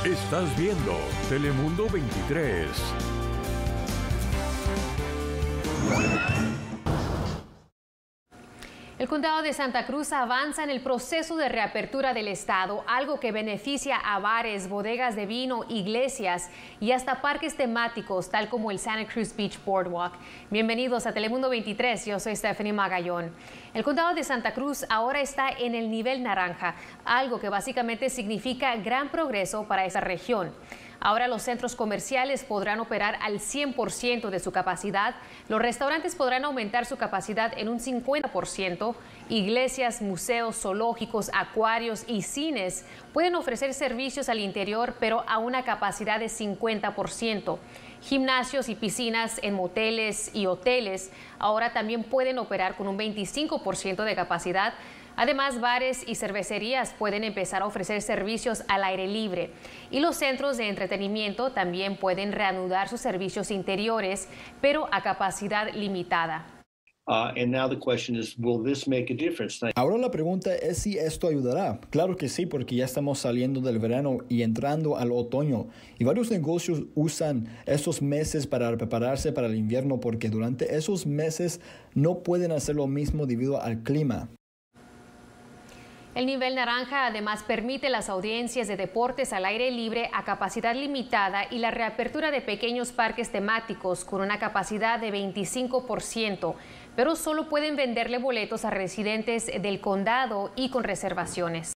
Estás viendo Telemundo 23. El condado de Santa Cruz avanza en el proceso de reapertura del estado, algo que beneficia a bares, bodegas de vino, iglesias y hasta parques temáticos, tal como el Santa Cruz Beach Boardwalk. Bienvenidos a Telemundo 23, yo soy Stephanie Magallón. El condado de Santa Cruz ahora está en el nivel naranja, algo que básicamente significa gran progreso para esta región. Ahora los centros comerciales podrán operar al 100% de su capacidad, los restaurantes podrán aumentar su capacidad en un 50%, iglesias, museos, zoológicos, acuarios y cines pueden ofrecer servicios al interior, pero a una capacidad de 50%. Gimnasios y piscinas en moteles y hoteles ahora también pueden operar con un 25% de capacidad. Además, bares y cervecerías pueden empezar a ofrecer servicios al aire libre. Y los centros de entretenimiento también pueden reanudar sus servicios interiores, pero a capacidad limitada. Ahora la pregunta es si esto ayudará. Claro que sí, porque ya estamos saliendo del verano y entrando al otoño. Y varios negocios usan estos meses para prepararse para el invierno porque durante esos meses no pueden hacer lo mismo debido al clima. El nivel naranja además permite las audiencias de deportes al aire libre a capacidad limitada y la reapertura de pequeños parques temáticos con una capacidad de 25%, pero solo pueden venderle boletos a residentes del condado y con reservaciones.